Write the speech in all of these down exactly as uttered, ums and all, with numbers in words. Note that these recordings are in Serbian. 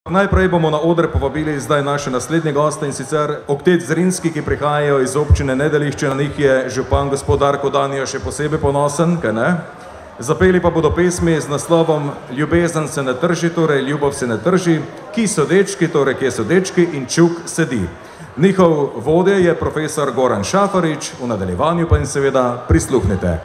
Najprej bomo na oder povabili zdaj naše naslednje goste, in sicer oktet Zrinski, ki prihajajo iz občine Nedelišče. Na njih je župan gospod Darko Danija še posebej ponosen, kaj ne? Zapeli pa bodo pesmi z naslovom Ljubezen se ne trži, torej Ljubov se ne trži, Ki so dečki, torej Kje so dečki in Čuk sedi. Njihov vodja je profesor Goran Šafarič, v nadaljevanju pa jim seveda prisluhnite.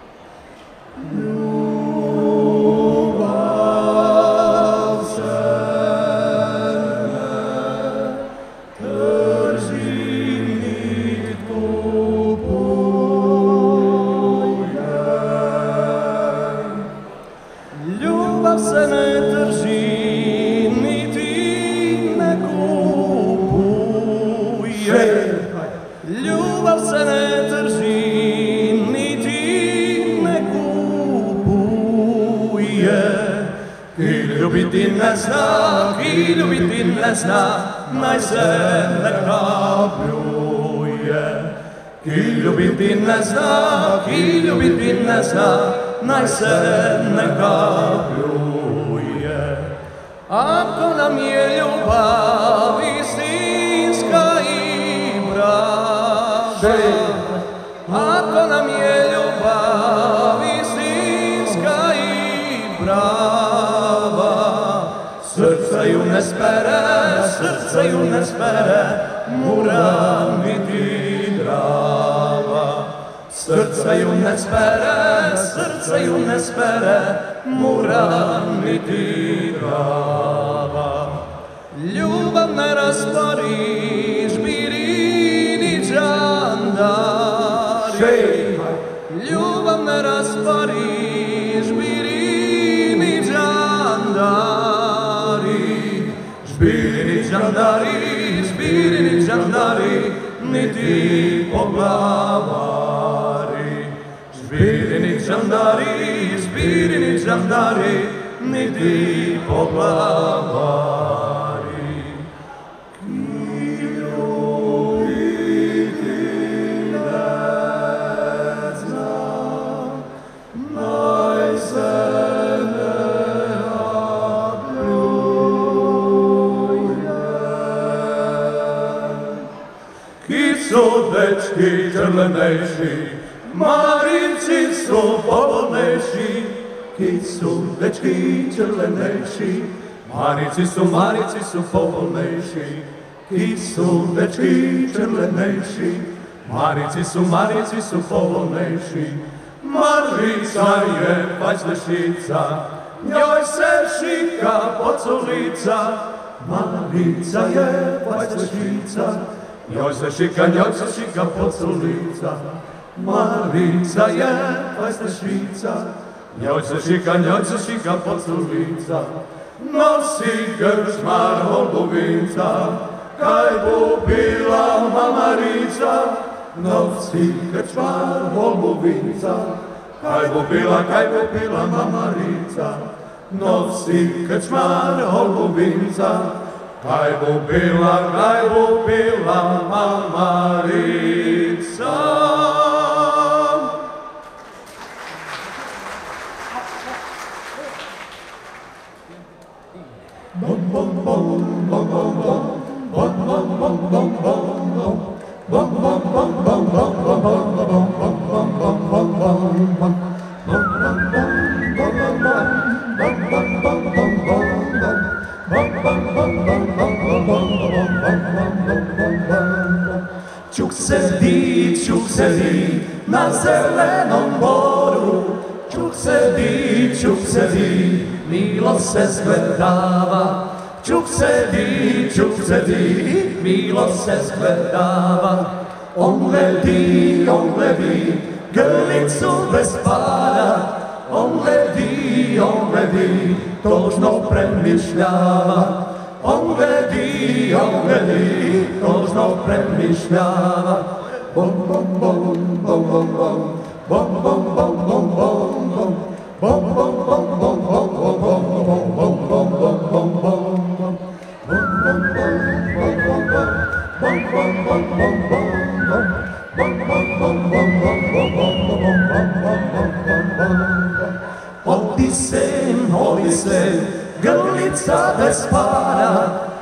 Ki ljubiti ne zna, naj se ne kapljuje. Ki ljubiti ne zna, ki ljubiti ne zna, naj se ne kapljuje. Ako nam je ljubav istinska i prava, ako nam je ljubav istinska i prava, srce ju ne spere, srce ju ne spere, mora biti drava. Srce ju ne spere, srce ju ne spere, mora biti drava. Ljubav ne raspari, žbirini džandari. Ljubav ne raspari, žbirini džandari. Žbirini džandari, žbirini džandari, niti poglavari. Žbirini džandari, žbirini džandari, niti poglavari. Ki ljubiti ne zna, naj se ne su dečki črlenejši, marinci su povolnejši. Ki su dečki črlenejši, marinci su, marinci su povolnejši. Ki su dečki črlenejši, marinci su, marinci su povolnejši. Marica je pajslešica, njoj se šika poculica. Marica je pajslešica, njoj se šika, njoj se šika poculica. Marica je pajslešica, njoj se šika, njoj se šika poculica. Nosi krčmar holubica, kaj bu bila mamarica. Nosi krčmar holubica, kaj bu bila, kaj bu bila mamarica. Nosi krčmar holubica, kaj bu bila, kaj bu bila mamarica. Bom, bom, bom, bom, bom, bom, bom, bom, bom, bom, bom, bom. Bom, bom, bom, bom, bom, bom, bom, bom, bom, bom, bom, bom, bom. Bom, bom, bom, bom, bom, bom, bom, bom, bom, bom, bom, bom. Bom, bom, bom, bom, bom, bom, bom, bom, bom, bom, bom, bom. Čuk sedi, čuk sedi na zelenom boru. Čuk sedi, čuk sedi, milo se zgledava. Čuk sedi, čuk sedi, milo se zgledava. On gledi, on gledi, grlicu bez para. On gledi, on gledi, tožno premišljava. On gledi, on gledi, tožno premišljava. Bom, bom, bom, bom, bom, bom, bom, bom, bom, bom, bom, bom. Bom, bom, bom, bom, bom, bom, bom, bom, bom, bom, bom, bom, bom. Bom, bom, bom, bom, bom, bom, bom, bom, bom, bom, bom. Bom, bom, bom, bom, bom, bom, bom, bom, bom, bom, bom, bom. Odi sen, odi sen, grlica bez para.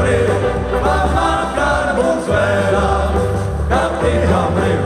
brīv, pamakar mums vēl, kad tikām brīv.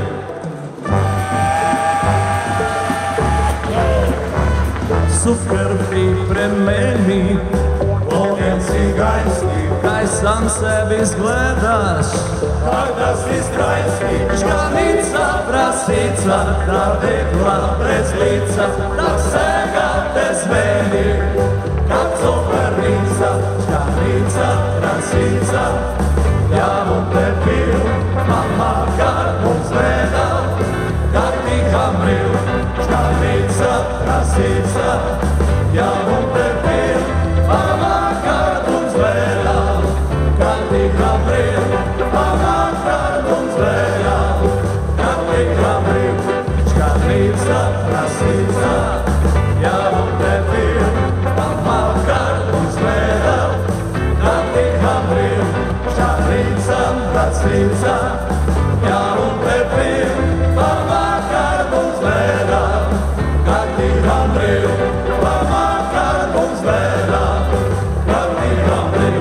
Sukrbi premeni, oviens igaisni, gaisam sevi zgledaš, kādas izdraisni, škanica prasīca, tā degla prezlīca, tā sēgā te zveni, kad cupernica, škanica prasīca, jā un te pil, mamma kār mums vēdā, kad tikām brīv, škanica prasīca, jā un te pil, mamma kār mums vēdā, kad tikām brīv, mamma kār mums vēdā, kad tikām brīv, škanica prasīca, jā un te pil, mamma kār mums vēdā, kad tikām brīv, škanica prasīca, jā un te pil, mamma kār mums vēdā, kad tikām brīv, mamma kār mums vēdā, kad tikām brīv.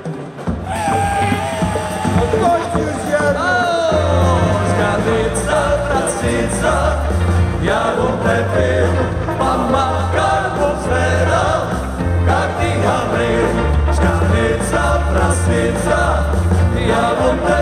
Skatīca, prasīca, jā un te pil, mamma kār mums vēdā, kad tikām brīv, skatīca, prasīca, jā un te